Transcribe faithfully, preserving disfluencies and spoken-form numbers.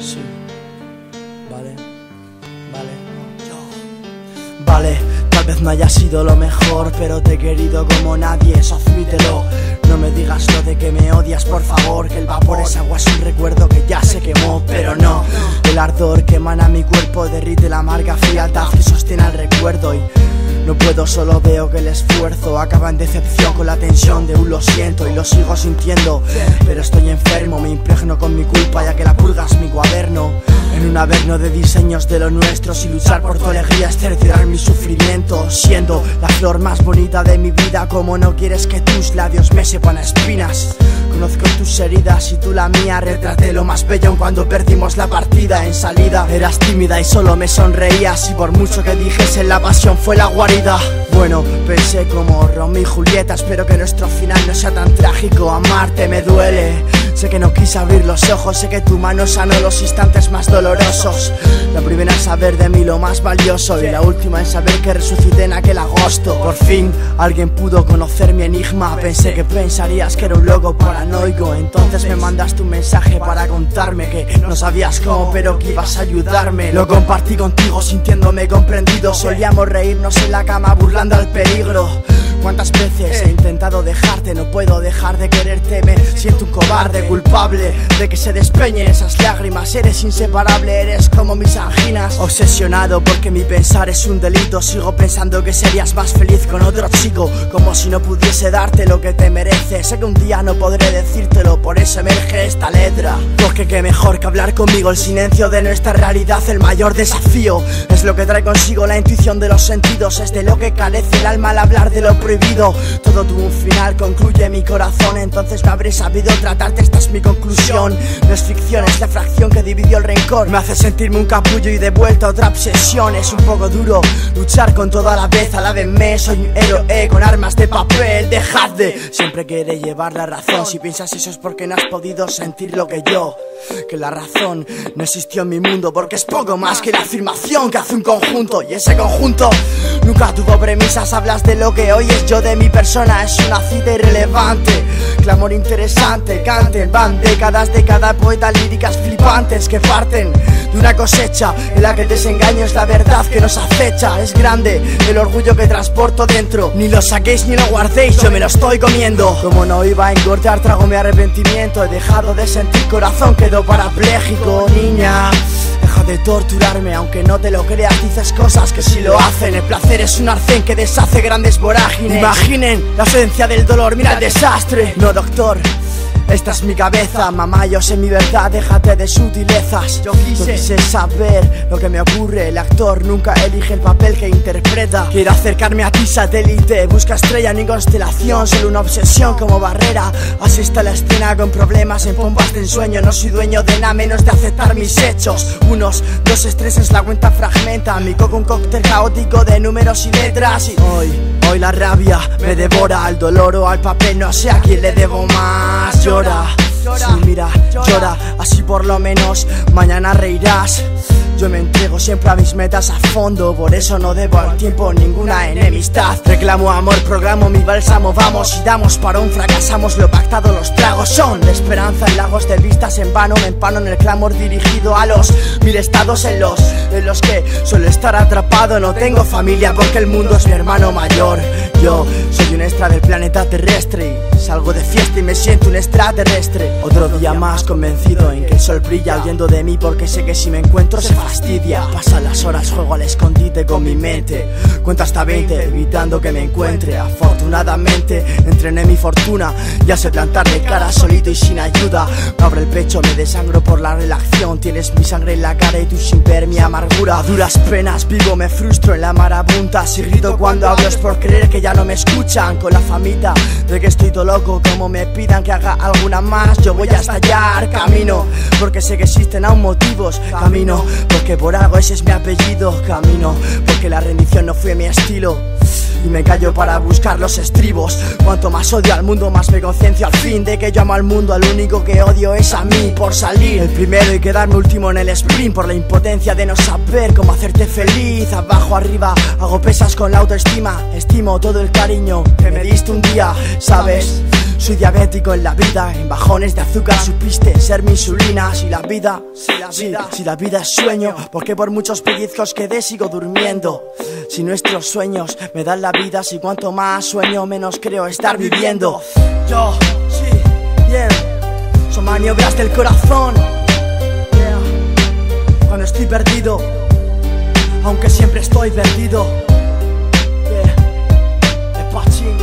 Sí. Vale. Vale. Yo. Vale. Tal vez no haya sido lo mejor, pero te he querido como nadie, eso admítelo. No me digas lo de que me odias, por favor, que el vapor es agua, es un recuerdo que ya se quemó, pero no. El ardor que emana mi cuerpo derrite la amarga frialdad que sostiene el recuerdo y no puedo, solo veo que el esfuerzo acaba en decepción con la tensión de un lo siento y lo sigo sintiendo. Pero estoy enfermo, me impregno con mi culpa ya que la purga es mi cuaderno. En un averno de diseños de lo nuestro, sin luchar por tu alegría es cerciorar mi sufrimiento. Siendo la flor más bonita de mi vida, como no quieres que tus labios me sepan a espinas. Conozco tus heridas y tú la mía, retraté lo más bello en cuando perdimos la partida. En salida eras tímida y solo me sonreías, y por mucho que dijese la pasión fue la guarida. Bueno, pensé como Romeo y Julieta, espero que nuestro final no sea tan trágico. Amarte me duele, sé que no quise abrir los ojos, sé que tu mano sanó los instantes más dolorosos. La primera en saber de mí lo más valioso y la última en saber que resucité en aquel agosto. Por fin alguien pudo conocer mi enigma, pensé que pensarías que era un loco paranoico. Entonces me mandaste un mensaje para contarme que no sabías cómo, pero que ibas a ayudarme. Lo compartí contigo sintiéndome comprendido, solíamos reírnos en la cama burlando al peligro. ¿Cuántas veces he intentado dejarte? No puedo dejar de quererte, me siento un cobarde, culpable de que se despeñen esas lágrimas. Eres inseparable, eres como mis anginas. Obsesionado porque mi pensar es un delito, sigo pensando que serías más feliz con otro chico, como si no pudiese darte lo que te mereces. Sé que un día no podré decírtelo, por eso emerge esta letra. Porque qué mejor que hablar conmigo, el silencio de nuestra realidad, el mayor desafío. Es lo que trae consigo la intuición de los sentidos, es de lo que carece el alma al hablar de lo prohibido. Todo tuvo un final, concluye mi corazón, entonces no habré sabido tratarte, esta es mi conclusión. No es ficción, es la fracción que dividió el rencor, me hace sentirme un capullo y de vuelta otra obsesión. Es un poco duro luchar con toda la vez, alábenme, soy un héroe con armas de papel. Dejad de siempre quiere llevar la razón, si piensas eso es porque no has podido sentir lo que yo. Que la razón no existió en mi mundo, porque es poco más que la afirmación que hace un conjunto, y ese conjunto nunca tuvo premisas. Hablas de lo que hoy es yo, de mi persona es una cita irrelevante. Clamor interesante, canten, van décadas de cada poeta, líricas flipantes que parten de una cosecha en la que el desengaño es la verdad que nos acecha. Es grande el orgullo que transporto dentro, ni lo saquéis ni lo guardéis, yo me lo estoy comiendo. Como no iba a engordar, trago mi arrepentimiento, he dejado de sentir corazón, quedó parapléjico. Niña, deja de torturarme, aunque no te lo creas, dices cosas que sí lo hacen. El placer es un arcén que deshace grandes vorágines. Imaginen la ausencia del dolor, mira el desastre. No, doctor, esta es mi cabeza, mamá, yo sé mi verdad, déjate de sutilezas. Yo quise, yo quise saber lo que me ocurre, el actor nunca elige el papel que interpreta. Quiero acercarme a ti, satélite, busca estrella ni constelación, solo una obsesión como barrera. Así está la escena con problemas en pompas de ensueño, no soy dueño de nada menos de aceptar mis hechos. Unos, dos estreses, la cuenta fragmenta, mi coco un cóctel caótico de números y letras. Y hoy, hoy la rabia me devora, al dolor o al papel, no sé a quién le debo más. Llora, sí, mira, llora, así por lo menos mañana reirás. Yo me entrego siempre a mis metas a fondo, por eso no debo al tiempo ninguna enemistad. Reclamo amor, programo mi bálsamo, vamos y damos parón, fracasamos lo pactado, los tragos son de esperanza en lagos de vistas en vano. Me empano en el clamor dirigido a los mil estados en los, en los que suelo estar atrapado. No tengo familia porque el mundo es mi hermano mayor. Yo soy un extra del planeta terrestre y salgo de fiesta y me siento un extraterrestre. Otro día más convencido en que el sol brilla, huyendo de mí porque sé que si me encuentro se fastidia. Pasan las horas, juego al escondite con mi mente, cuento hasta veinte evitando que me encuentre. Afortunadamente entrené mi fortuna, ya sé plantar de cara solito y sin ayuda. Me abro el pecho, me desangro por la relación, tienes mi sangre en la cara y tú sin ver mi amargura. A duras penas vivo, me frustro en la marabunta, si grito cuando hablo es por creer que ya no me escuchan. Con la famita de que estoy todo loco, como me pidan que haga alguna más, yo voy a estallar. Camino porque sé que existen aún motivos, camino porque por algo ese es mi apellido. Camino porque la rendición no fue mi estilo y me callo para buscar los estribos. Cuanto más odio al mundo, más me conciencio al fin de que yo amo al mundo, al único que odio es a mí. Por salir el primero y quedarme último en el sprint, por la impotencia de no saber cómo hacerte feliz. Abajo, arriba, hago pesas con la autoestima. Estimo todo el cariño que me diste un día, ¿sabes? Soy diabético en la vida, en bajones de azúcar supiste ser mi insulina. Si la vida, si la vida, si, si la vida es sueño, porque por muchos pellizcos que dé sigo durmiendo. Si nuestros sueños me dan la vida, si cuanto más sueño menos creo estar viviendo. Yo, sí, bien, yeah. Son maniobras del corazón, yeah. Cuando estoy perdido, aunque siempre estoy perdido, yeah. Es Pachi.